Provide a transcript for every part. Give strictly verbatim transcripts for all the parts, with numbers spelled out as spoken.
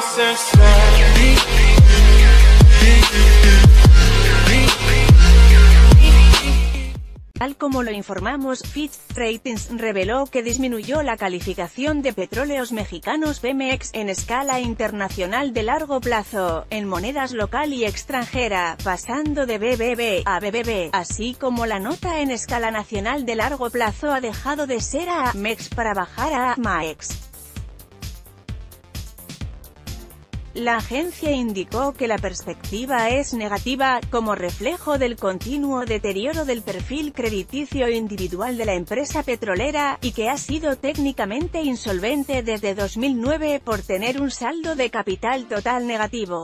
Tal como lo informamos, Fitch Ratings reveló que disminuyó la calificación de Petróleos Mexicanos Pemex en escala internacional de largo plazo, en monedas local y extranjera, pasando de B B B a B B B, así como la nota en escala nacional de largo plazo ha dejado de ser A M E X para bajar a MAEX. La agencia indicó que la perspectiva es negativa, como reflejo del continuo deterioro del perfil crediticio individual de la empresa petrolera, y que ha sido técnicamente insolvente desde dos mil nueve por tener un saldo de capital total negativo.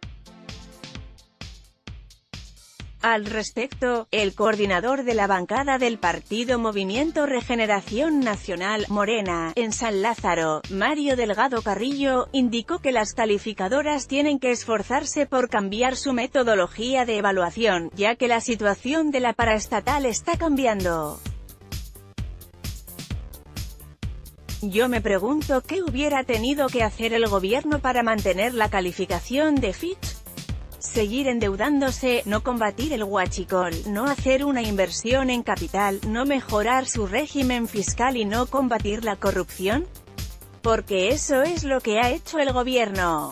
Al respecto, el coordinador de la bancada del partido Movimiento Regeneración Nacional, Morena, en San Lázaro, Mario Delgado Carrillo, indicó que las calificadoras tienen que esforzarse por cambiar su metodología de evaluación, ya que la situación de la paraestatal está cambiando. Yo me pregunto qué hubiera tenido que hacer el gobierno para mantener la calificación de Fitch. Seguir endeudándose, no combatir el huachicol, no hacer una inversión en capital, no mejorar su régimen fiscal y no combatir la corrupción. Porque eso es lo que ha hecho el gobierno.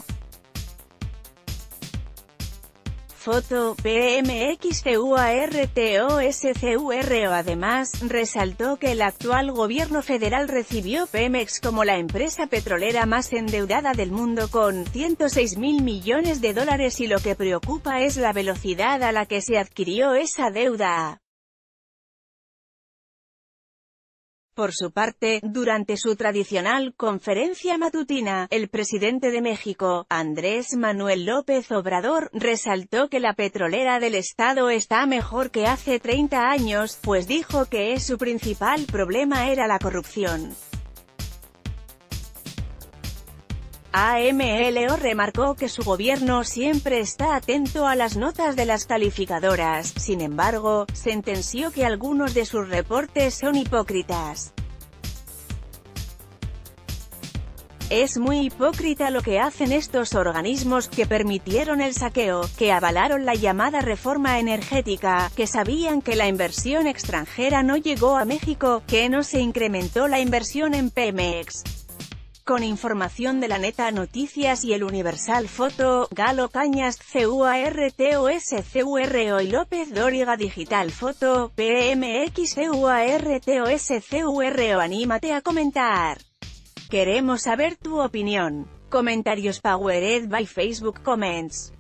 Foto, P M X C U A R T O S C U R O. Además, resaltó que el actual gobierno federal recibió Pemex como la empresa petrolera más endeudada del mundo con ciento seis mil millones de dólares y lo que preocupa es la velocidad a la que se adquirió esa deuda. Por su parte, durante su tradicional conferencia matutina, el presidente de México, Andrés Manuel López Obrador, resaltó que la petrolera del estado está mejor que hace treinta años, pues dijo que su principal problema era la corrupción. A M L O remarcó que su gobierno siempre está atento a las notas de las calificadoras, sin embargo, sentenció que algunos de sus reportes son hipócritas. Es muy hipócrita lo que hacen estos organismos, que permitieron el saqueo, que avalaron la llamada reforma energética, que sabían que la inversión extranjera no llegó a México, que no se incrementó la inversión en Pemex. Con información de La Neta Noticias y El Universal. Foto, Galo Cañas, C U A R T O S C U R O y López Dóriga Digital. Foto, P M X C U A R T O S C U R O. Anímate a comentar. Queremos saber tu opinión. Comentarios powered by Facebook Comments.